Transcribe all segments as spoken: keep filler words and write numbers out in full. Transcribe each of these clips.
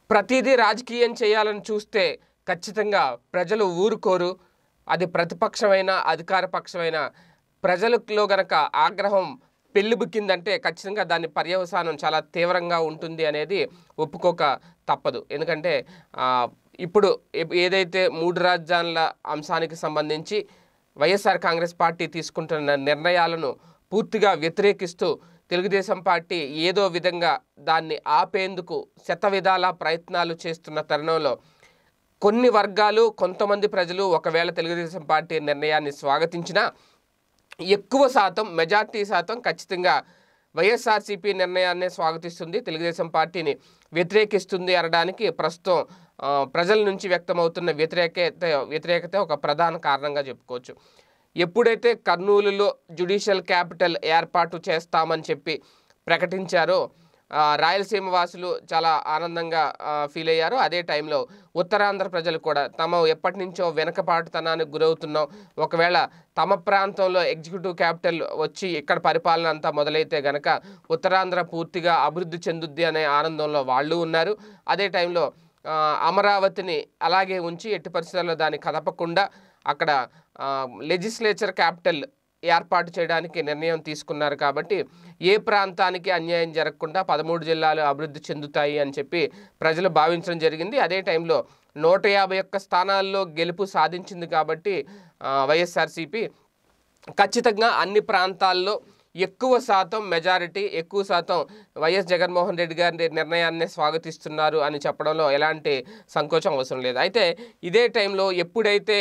ప్రతిదీ రాజకీయం చేయాలని చూస్తే ఖచ్చితంగా ప్రజలు ఊరుకోరు. అది ప్రతిపక్షమైన అధికార పక్షమైన ప్రజలలో గనక ఆగ్రహం పెళ్ళిబుక్కిందంటే ఖచ్చితంగా దాని పర్యవసానం చాలా తీవ్రంగా ఉంటుంది అనేది ఒప్పుకోక తప్పదు. ఎందుకంటే ఇప్పుడు ఏదైతే మూడు రాజధానుల అంశానికి సంబంధించి వైఎస్ఆర్ కాంగ్రెస్ పార్టీ తీసుకుంటున్న నిర్ణయాలను పూర్తిగా వ్యతిరేకిస్తూ తెలుగుదేశం పార్టీ ఏదో విధంగా దాన్ని ఆపేందుకు శతవిధాల ప్రయత్నాలు చేస్తున్న తరుణంలో కొన్ని వర్గాలు కొంతమంది ప్రజలు ఒకవేళ తెలుగుదేశం పార్టీ నిర్ణయాన్ని స్వాగతించినా ఎక్కువ శాతం మెజార్టీ శాతం ఖచ్చితంగా వైఎస్ఆర్సీపీ నిర్ణయాన్ని స్వాగతిస్తుంది, తెలుగుదేశం పార్టీని వ్యతిరేకిస్తుంది అనడానికి ప్రస్తుతం ప్రజల నుంచి వ్యక్తమవుతున్న వ్యతిరేకత వ్యతిరేకత ఒక ప్రధాన కారణంగా చెప్పుకోవచ్చు. ఎప్పుడైతే కర్నూలులో జ్యుడిషియల్ క్యాపిటల్ ఏర్పాటు చేస్తామని చెప్పి ప్రకటించారో రాయలసీమ వాసులు చాలా ఆనందంగా ఫీల్ అయ్యారు. అదే టైంలో ఉత్తరాంధ్ర ప్రజలు కూడా తమ ఎప్పటి నుంచో వెనకపాటుతనానికి గురవుతున్నాం, ఒకవేళ తమ ప్రాంతంలో ఎగ్జిక్యూటివ్ క్యాపిటల్ వచ్చి ఇక్కడ పరిపాలన అంతా మొదలైతే గనక ఉత్తరాంధ్ర పూర్తిగా అభివృద్ధి చెందుద్ది అనే ఆనందంలో వాళ్ళు ఉన్నారు. అదే టైంలో అమరావతిని అలాగే ఉంచి ఎట్టి పరిస్థితుల్లో దాన్ని కదపకుండా అక్కడ లెజిస్లేచర్ క్యాపిటల్ ఏర్పాటు చేయడానికి నిర్ణయం తీసుకున్నారు. కాబట్టి ఏ ప్రాంతానికి అన్యాయం జరగకుండా పదమూడు జిల్లాలు అభివృద్ధి చెందుతాయి అని చెప్పి ప్రజలు భావించడం జరిగింది. అదే టైంలో నూట యాభై ఒక్క స్థానాల్లో గెలుపు సాధించింది. కాబట్టి వైఎస్ఆర్సీపీ ఖచ్చితంగా అన్ని ప్రాంతాల్లో ఎక్కువ శాతం మెజారిటీ ఎక్కువ శాతం వైఎస్ జగన్మోహన్ రెడ్డి గారి నిర్ణయాన్ని స్వాగతిస్తున్నారు అని చెప్పడంలో ఎలాంటి సంకోచం అవసరం లేదు. అయితే ఇదే టైంలో ఎప్పుడైతే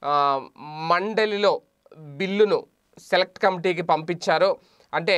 మండలిలో బిల్లును సెలెక్ట్ కమిటీకి పంపించారో, అంటే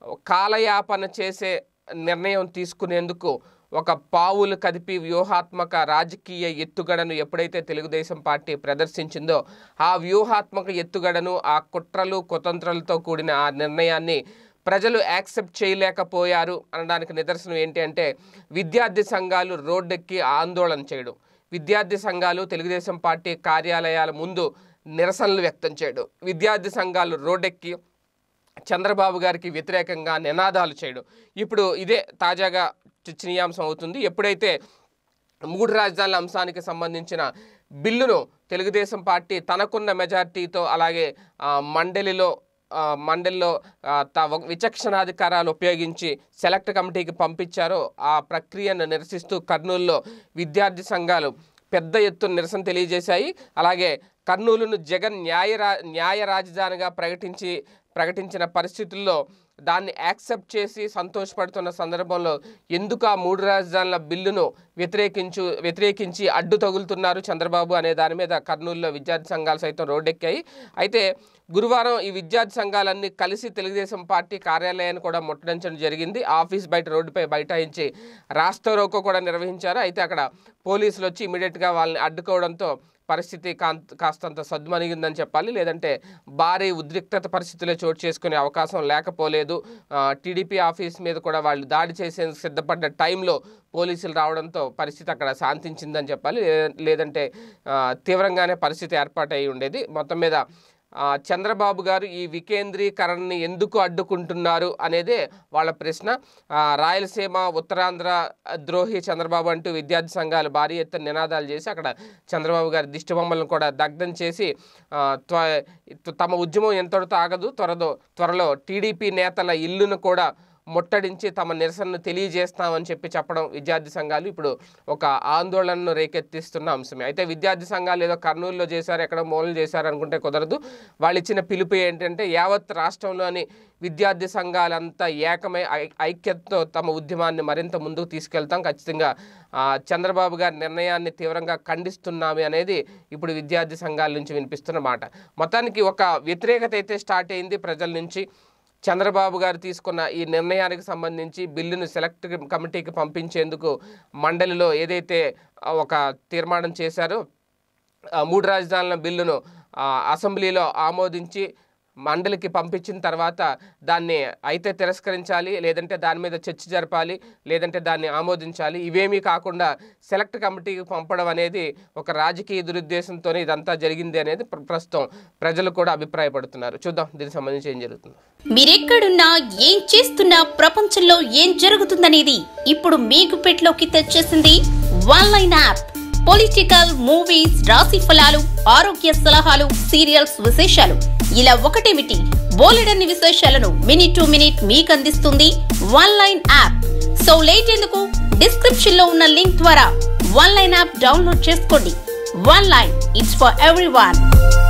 కాలయాపన చేసే నిర్ణయం తీసుకునేందుకు ఒక పావులు కదిపి వ్యూహాత్మక రాజకీయ ఎత్తుగడను ఎప్పుడైతే తెలుగుదేశం పార్టీ ప్రదర్శించిందో ఆ వ్యూహాత్మక ఎత్తుగడను ఆ కుట్రలు కుతంత్రాలతో కూడిన ఆ నిర్ణయాన్ని ప్రజలు యాక్సెప్ట్ చేయలేకపోయారు అనడానికి నిదర్శనం ఏంటి అంటే విద్యార్థి సంఘాలు రోడ్డెక్కి ఆందోళన చేయడం, విద్యార్థి సంఘాలు తెలుగుదేశం పార్టీ కార్యాలయాల ముందు నిరసనలు వ్యక్తం చేయడం, విద్యార్థి సంఘాలు రోడ్డెక్కి చంద్రబాబు గారికి వ్యతిరేకంగా నినాదాలు చేయడం ఇప్పుడు ఇదే తాజాగా చర్చనీయాంశం అవుతుంది. ఎప్పుడైతే మూడు రాజధానుల అంశానికి సంబంధించిన బిల్లును తెలుగుదేశం పార్టీ తనకున్న మెజార్టీతో అలాగే మండలిలో మండలిలో విచక్షణాధికారాలు ఉపయోగించి సెలెక్ట్ కమిటీకి పంపించారో ఆ ప్రక్రియను నిరసిస్తూ కర్నూలులో విద్యార్థి సంఘాలు పెద్ద ఎత్తున నిరసన తెలియజేశాయి. అలాగే కర్నూలును జగన్ న్యాయ న్యాయ రాజధానిగా ప్రకటించి ప్రకటించిన పరిస్థితుల్లో దాన్ని యాక్సెప్ట్ చేసి సంతోషపడుతున్న సందర్భంలో ఎందుకు ఆ మూడు రాజధానుల బిల్లును వ్యతిరేకించు వ్యతిరేకించి అడ్డు తగులుతున్నారు చంద్రబాబు అనే దాని మీద కర్నూలులో విద్యార్థి సంఘాలు సైతం రోడ్డెక్కాయి. అయితే గురువారం ఈ విద్యార్థి సంఘాలన్నీ కలిసి తెలుగుదేశం పార్టీ కార్యాలయాన్ని కూడా ముట్టడించడం జరిగింది. ఆఫీస్ బయట రోడ్డుపై బైఠాయించి రాస్తా రోకో కూడా నిర్వహించారు. అయితే అక్కడ పోలీసులు వచ్చి ఇమీడియట్గా వాళ్ళని అడ్డుకోవడంతో పరిస్థితి కాస్తంత సద్దుమణిగిందని చెప్పాలి. లేదంటే భారీ ఉద్రిక్తత పరిస్థితులే చోటు చేసుకునే అవకాశం లేకపోలేదు. టీడీపీ ఆఫీస్ మీద కూడా వాళ్ళు దాడి చేసేందుకు సిద్ధపడ్డ టైంలో పోలీసులు రావడంతో పరిస్థితి అక్కడ శాంతించిందని చెప్పాలి. లేదంటే తీవ్రంగానే పరిస్థితి ఏర్పాటై ఉండేది. మొత్తం మీద చంద్రబాబు గారు ఈ వికేంద్రీకరణని ఎందుకు అడ్డుకుంటున్నారు అనేదే వాళ్ళ ప్రశ్న. రాయలసీమ ఉత్తరాంధ్ర ద్రోహి చంద్రబాబు అంటూ విద్యార్థి సంఘాలు భారీ ఎత్తున నినాదాలు చేసి అక్కడ చంద్రబాబు గారి దిష్టి బొమ్మలను కూడా దగ్ధం చేసి తమ ఉద్యమం ఎంతటితో ఆగదు, త్వరలో త్వరలో టీడీపీ నేతల ఇల్లును కూడా ముట్టడించి తమ నిరసనను తెలియజేస్తామని చెప్పి చెప్పడం విద్యార్థి సంఘాలు ఇప్పుడు ఒక ఆందోళనను రేకెత్తిస్తున్న అంశమే. అయితే విద్యార్థి సంఘాలు ఏదో కర్నూలులో చేశారు, ఎక్కడ మూలలు చేశారు అనుకుంటే కుదరదు. వాళ్ళు ఇచ్చిన పిలుపు ఏంటంటే యావత్ రాష్ట్రంలోని విద్యార్థి సంఘాలంతా ఏకమై ఐక్యతతో తమ ఉద్యమాన్ని మరింత ముందుకు తీసుకెళ్తాం, ఖచ్చితంగా చంద్రబాబు గారి నిర్ణయాన్ని తీవ్రంగా ఖండిస్తున్నాము అనేది ఇప్పుడు విద్యార్థి సంఘాల నుంచి వినిపిస్తున్న మాట. మొత్తానికి ఒక వ్యతిరేకత అయితే స్టార్ట్ అయింది ప్రజల నుంచి. చంద్రబాబు గారు తీసుకున్న ఈ నిర్ణయానికి సంబంధించి బిల్లును సెలెక్ట్ కమిటీకి పంపించేందుకు మండలిలో ఏదైతే ఒక తీర్మానం చేశారో మూడు రాజధానుల బిల్లును అసెంబ్లీలో ఆమోదించి మండలికి పంపించిన తర్వాత దాన్ని అయితే తిరస్కరించాలి, లేదంటే దాని మీద చర్చ జరపాలి, లేదంటే దాన్ని ఆమోదించాలి. ఇవేమీ కాకుండా సెలెక్ట్ కమిటీకి పంపడం అనేది ఒక రాజకీయ దురుద్దేశంతో ఇదంతా జరిగింది అనేది ప్రస్తుతం ప్రజలు కూడా అభిప్రాయపడుతున్నారు. చూద్దాం దీనికి సంబంధించి ఏం జరుగుతుంది. మీరెక్కడున్నా ఏం చేస్తున్నా ప్రపంచంలో ఏం జరుగుతుందనేది ఇప్పుడు మీ గుప్పెట్లోకి తెచ్చేసింది one line app. Political, movies, రాశి ఫలాలు, ఆరోగ్య సలహాలు, సీరియల్స్ విశేషాలు ఇలా ఒకటేమిటి బోలెడన్ని విశేషాలను మినిట్ టు మినిట్ మీకు అందిస్తుంది one line app. So late ఎందుకు, డిస్క్రిప్షన్ లో ఉన్న లింక్ ద్వారా వన్ లైన్ యాప్ డౌన్లోడ్ చేసుకోండి. One line, it's for everyone.